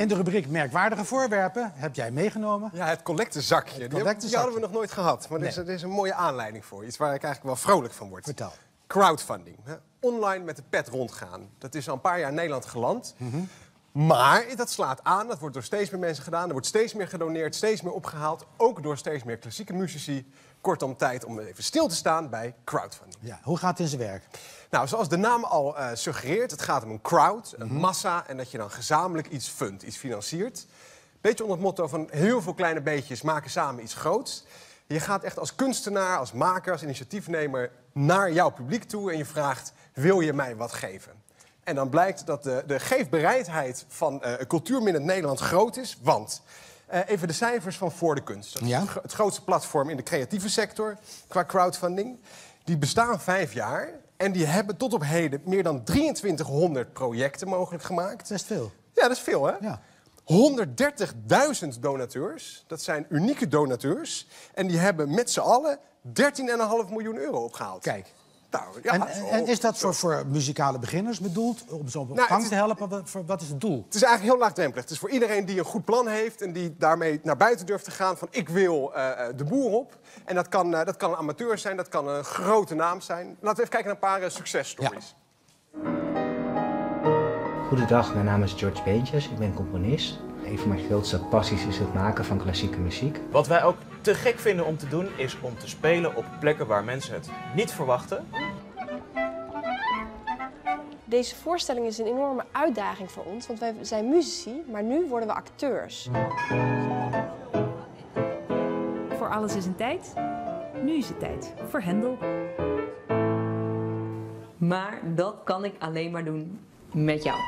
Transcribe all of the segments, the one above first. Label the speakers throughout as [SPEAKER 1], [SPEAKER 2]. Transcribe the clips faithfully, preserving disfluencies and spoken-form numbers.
[SPEAKER 1] In de rubriek merkwaardige voorwerpen heb jij meegenomen.
[SPEAKER 2] Ja, het collectezakje. Die,
[SPEAKER 1] collectezakje.
[SPEAKER 2] die hadden we nog nooit gehad. Maar nee. er, is, er is een mooie aanleiding voor. Iets waar ik eigenlijk wel vrolijk van word.
[SPEAKER 1] Vertel.
[SPEAKER 2] Crowdfunding. Hè? Online met de pet rondgaan. Dat is al een paar jaar in Nederland geland. Mm-hmm. Maar dat slaat aan. Dat wordt door steeds meer mensen gedaan. Er wordt steeds meer gedoneerd, steeds meer opgehaald. Ook door steeds meer klassieke muzici. Kortom, tijd om even stil te staan bij crowdfunding.
[SPEAKER 1] Ja, hoe gaat het in zijn werk?
[SPEAKER 2] Nou, zoals de naam al uh, suggereert, het gaat om een crowd, een mm-hmm. massa... en dat je dan gezamenlijk iets fundt, iets financiert. Beetje onder het motto van heel veel kleine beetjes maken samen iets groots. Je gaat echt als kunstenaar, als maker, als initiatiefnemer naar jouw publiek toe... en je vraagt, wil je mij wat geven? En dan blijkt dat de, de geefbereidheid van uh, cultuurminnend Nederland groot is, want... Uh, even de cijfers van Voor de Kunst. Dat is ja? het grootste platform in de creatieve sector qua crowdfunding. Die bestaan vijf jaar en die hebben tot op heden meer dan drieëntwintighonderd projecten mogelijk gemaakt.
[SPEAKER 1] Dat is veel.
[SPEAKER 2] Ja, dat is veel, hè?
[SPEAKER 1] Ja.
[SPEAKER 2] honderddertigduizend donateurs, dat zijn unieke donateurs. En die hebben met z'n allen dertien komma vijf miljoen euro opgehaald.
[SPEAKER 1] Kijk.
[SPEAKER 2] Nou, ja,
[SPEAKER 1] en,
[SPEAKER 2] zo,
[SPEAKER 1] en is dat voor, voor muzikale beginners bedoeld? Om ze op nou, gang te helpen? Wat, voor, wat is het doel?
[SPEAKER 2] Het is eigenlijk heel laagdrempelig. Het is voor iedereen die een goed plan heeft... en die daarmee naar buiten durft te gaan van... ik wil uh, de boer op. En dat kan, uh, dat kan een amateur zijn, dat kan een grote naam zijn. Laten we even kijken naar een paar uh, successtories.
[SPEAKER 3] Ja. Goedendag, mijn naam is George Beentjes. Ik ben componist. Een van mijn grootste passies is het maken van klassieke muziek.
[SPEAKER 4] Wat wij ook te gek vinden om te doen, is om te spelen op plekken waar mensen het niet verwachten.
[SPEAKER 5] Deze voorstelling is een enorme uitdaging voor ons, want wij zijn muzici, maar nu worden we acteurs.
[SPEAKER 6] Voor alles is een tijd. Nu is het tijd voor Hendel.
[SPEAKER 7] Maar dat kan ik alleen maar doen met jou.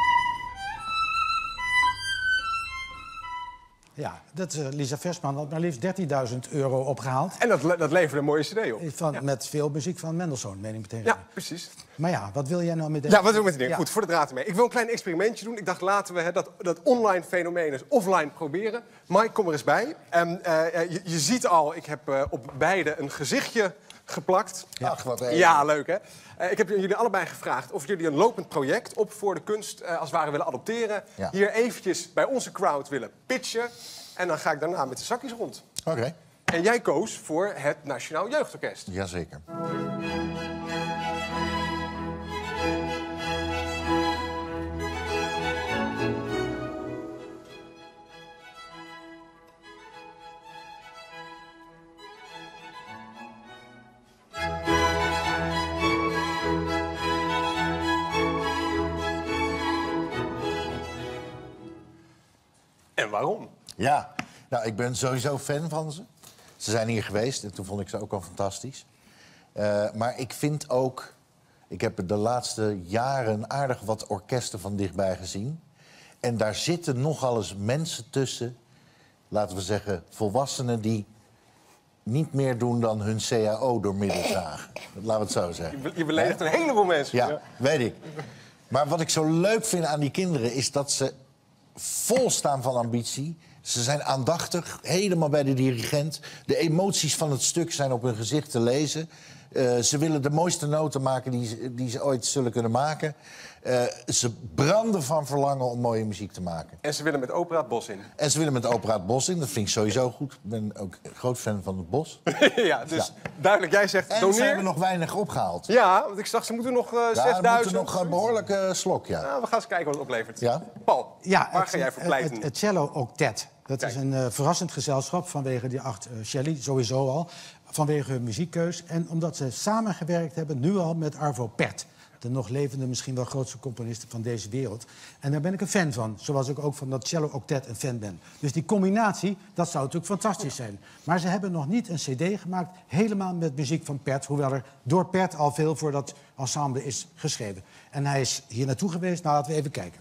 [SPEAKER 1] Ja, dat is uh, Lisa Versman had maar liefst dertienduizend euro opgehaald.
[SPEAKER 2] En dat, dat leverde een mooie cd op.
[SPEAKER 1] Van,
[SPEAKER 2] ja.
[SPEAKER 1] Met veel muziek van Mendelssohn, meen ik meteen.
[SPEAKER 2] Ja, precies.
[SPEAKER 1] Maar ja, wat wil jij nou met deze...
[SPEAKER 2] Ja, wat wil ik met die ding?
[SPEAKER 1] Ja.
[SPEAKER 2] Goed, voor de draad ermee. Ik wil een klein experimentje doen. Ik dacht, laten we hè, dat, dat online fenomeen eens offline proberen. Mike, kom er eens bij. Um, uh, je, je ziet al, ik heb uh, op beide een gezichtje geplakt.
[SPEAKER 8] Ja, Ach, wat even.
[SPEAKER 2] Ja, leuk hè. Uh, ik heb jullie allebei gevraagd of jullie een lopend project op Voor de Kunst uh, als het ware willen adopteren. Ja. Hier eventjes bij onze crowd willen pitchen. En dan ga ik daarna met de zakjes rond.
[SPEAKER 8] Oké. Okay.
[SPEAKER 2] En jij koos voor het Nationaal Jeugdorkest.
[SPEAKER 8] Jazeker.
[SPEAKER 2] En waarom?
[SPEAKER 8] Ja, nou, ik ben sowieso fan van ze. Ze zijn hier geweest en toen vond ik ze ook al fantastisch. Uh, maar ik vind ook... Ik heb de laatste jaren aardig wat orkesten van dichtbij gezien. En daar zitten nogal eens mensen tussen... laten we zeggen, volwassenen die niet meer doen dan hun C A O door midden zagen. Laten we het zo zeggen.
[SPEAKER 2] Je, je beledigt een heleboel mensen.
[SPEAKER 8] Ja, ja, weet ik. Maar wat ik zo leuk vind aan die kinderen is dat ze vol staan van ambitie. Ze zijn aandachtig, helemaal bij de dirigent. De emoties van het stuk zijn op hun gezicht te lezen. Uh, ze willen de mooiste noten maken die, die ze ooit zullen kunnen maken. Uh, ze branden van verlangen om mooie muziek te maken.
[SPEAKER 2] En ze willen met Opera het Bos in.
[SPEAKER 8] En ze willen met Opera het Bos in. Dat vind ik sowieso goed. Ik ben ook een groot fan van het bos.
[SPEAKER 2] Ja, dus ja. Duidelijk, jij zegt
[SPEAKER 8] en
[SPEAKER 2] doneer.
[SPEAKER 8] ze hebben nog weinig opgehaald.
[SPEAKER 2] Ja, want ik zag, ze moeten nog uh,
[SPEAKER 8] ja,
[SPEAKER 2] zesduizend.
[SPEAKER 8] Ja, moeten nog een behoorlijke slok, ja.
[SPEAKER 2] Nou, we gaan eens kijken wat het oplevert.
[SPEAKER 8] Ja?
[SPEAKER 2] Paul,
[SPEAKER 1] ja,
[SPEAKER 2] waar
[SPEAKER 1] het,
[SPEAKER 2] ga jij voor pleiten?
[SPEAKER 1] Het, het Cello Octet. Dat Kijk. is een uh, verrassend gezelschap vanwege die acht uh, Shelley, sowieso al. Vanwege hun muziekkeus. En omdat ze samengewerkt hebben, nu al met Arvo Pärt. De nog levende, misschien wel grootste componisten van deze wereld. En daar ben ik een fan van. Zoals ik ook van dat Cello Octet een fan ben. Dus die combinatie, dat zou natuurlijk fantastisch zijn. Maar ze hebben nog niet een cd gemaakt, helemaal met muziek van Pärt. Hoewel er door Pärt al veel voor dat ensemble is geschreven. En hij is hier naartoe geweest. Nou, laten we even kijken.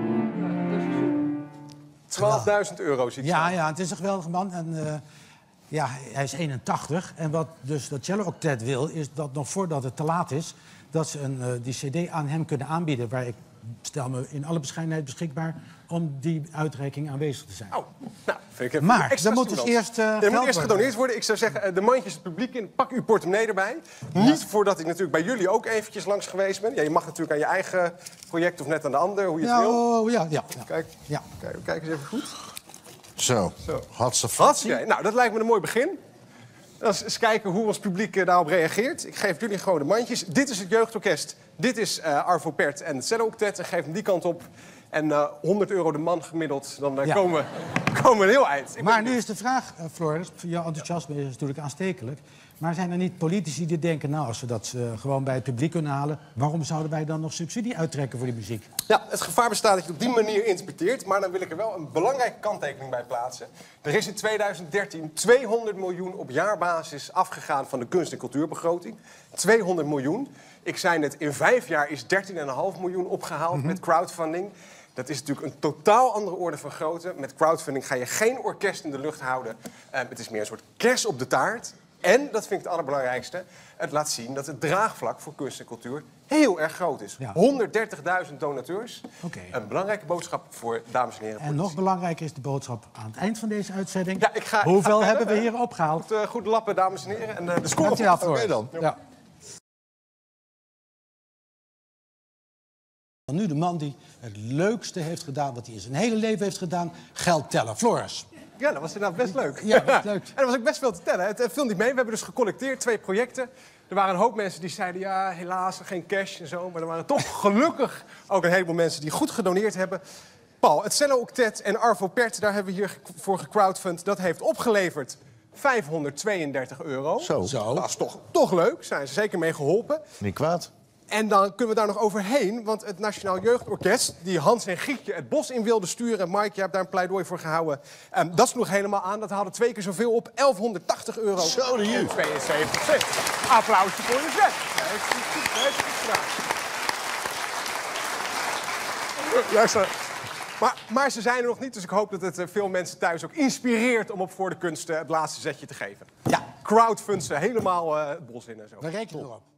[SPEAKER 2] twaalfduizend euro ziet je.
[SPEAKER 1] Ja, ja, het is een geweldige man. En, uh, Ja, hij is eenentachtig. En wat dus dat Cello Octet wil, is dat nog voordat het te laat is... dat ze een, uh, die cd aan hem kunnen aanbieden... waar ik stel me in alle bescheidenheid beschikbaar... om die uitreiking aanwezig te zijn.
[SPEAKER 2] Oh, nou, vind ik even
[SPEAKER 1] Maar
[SPEAKER 2] extra
[SPEAKER 1] dan moet dus
[SPEAKER 2] stimulans.
[SPEAKER 1] eerst, uh,
[SPEAKER 2] ja, er
[SPEAKER 1] geld
[SPEAKER 2] moet eerst
[SPEAKER 1] worden.
[SPEAKER 2] gedoneerd worden. Ik zou zeggen, uh, de mandjes het publiek in. Pak uw portemonnee erbij. Niet voordat ik natuurlijk bij jullie ook eventjes langs geweest ben. Ja, je mag natuurlijk aan je eigen project of net aan de ander, hoe je het
[SPEAKER 1] Ja,
[SPEAKER 2] wil.
[SPEAKER 1] oh, ja, ja, ja.
[SPEAKER 2] Kijk,
[SPEAKER 1] ja.
[SPEAKER 2] kijk, kijk eens even goed.
[SPEAKER 8] Zo,
[SPEAKER 2] Zo.
[SPEAKER 8] hartstikke.
[SPEAKER 2] Hartstikke. Nou, dat lijkt me een mooi begin. Dan eens kijken hoe ons publiek uh, daarop reageert. Ik geef jullie gewoon de mandjes. Dit is het jeugdorkest. Dit is uh, Arvo Pärt en het Cello Octet. En geef hem die kant op. En uh, honderd euro de man gemiddeld. Dan uh,
[SPEAKER 1] Ja.
[SPEAKER 2] komen, we, komen we een heel eind. Ik
[SPEAKER 1] Maar
[SPEAKER 2] ben-
[SPEAKER 1] nu is de vraag, uh, Floris, jouw enthousiasme is natuurlijk aanstekelijk... maar zijn er niet politici die denken... nou, als we dat uh, gewoon bij het publiek kunnen halen... waarom zouden wij dan nog subsidie uittrekken voor die muziek?
[SPEAKER 2] Ja, het gevaar bestaat dat je het op die manier interpreteert. Maar dan wil ik er wel een belangrijke kanttekening bij plaatsen. Er is in tweeduizend dertien tweehonderd miljoen op jaarbasis afgegaan van de kunst- en cultuurbegroting. tweehonderd miljoen. Ik zei net, in vijf jaar is dertien komma vijf miljoen opgehaald
[SPEAKER 1] Mhm.
[SPEAKER 2] met crowdfunding. Dat is natuurlijk een totaal andere orde van grootte. Met crowdfunding ga je geen orkest in de lucht houden. Uh, het is meer een soort kers op de taart. En, dat vind ik het allerbelangrijkste, het laat zien dat het draagvlak voor kunst en cultuur heel erg groot is.
[SPEAKER 1] Ja.
[SPEAKER 2] honderddertigduizend donateurs.
[SPEAKER 1] Oké.
[SPEAKER 2] Een belangrijke boodschap voor dames en heren.
[SPEAKER 1] En nog belangrijker is de boodschap aan het eind van deze uitzending.
[SPEAKER 2] Ja, ik ga- ik
[SPEAKER 1] Hoeveel
[SPEAKER 2] ga
[SPEAKER 1] hebben we
[SPEAKER 2] verder,
[SPEAKER 1] hier opgehaald?
[SPEAKER 2] Goed, uh, goed lappen, dames en heren. En uh, de score.
[SPEAKER 1] Dankjewel, Floris.
[SPEAKER 8] Oké dan.
[SPEAKER 1] Ja. Nu de man die het leukste heeft gedaan wat hij in zijn hele leven heeft gedaan, geld tellen. Floris.
[SPEAKER 2] Ja, dat was inderdaad best leuk.
[SPEAKER 1] Ja, best leuk.
[SPEAKER 2] En er was ook best veel te tellen. Het uh, viel niet mee. We hebben dus gecollecteerd, twee projecten. Er waren een hoop mensen die zeiden, ja, helaas, geen cash en zo. Maar er waren toch gelukkig ook een heleboel mensen die goed gedoneerd hebben. Paul, het Cello Octet en Arvo Pärt, daar hebben we hier voor gecrowdfund. Dat heeft opgeleverd vijfhonderdtweeëndertig euro.
[SPEAKER 8] Zo.
[SPEAKER 1] Zo.
[SPEAKER 2] Dat is toch, toch leuk. Zijn ze zeker mee geholpen.
[SPEAKER 8] Niet kwaad.
[SPEAKER 2] En dan kunnen we daar nog overheen, want het Nationaal Jeugdorkest... die Hans en Gietje het bos in wilde sturen... Mike, je hebt daar een pleidooi voor gehouden... Um, dat sloeg helemaal aan. Dat haalde twee keer zoveel op. elfhonderdtachtig euro.
[SPEAKER 8] Zo, de juf.
[SPEAKER 2] tweeënzeventig cent. Applausje voor de zet. Dat heeft hij goed, dat heeft hij goed gedaan. Luister. Maar, maar ze zijn er nog niet, dus ik hoop dat het uh, veel mensen thuis ook inspireert... om op Voor de Kunst uh, het laatste zetje te geven.
[SPEAKER 1] Ja.
[SPEAKER 2] Crowdfundsen, helemaal uh, het bos in en zo.
[SPEAKER 1] We rekenen erop.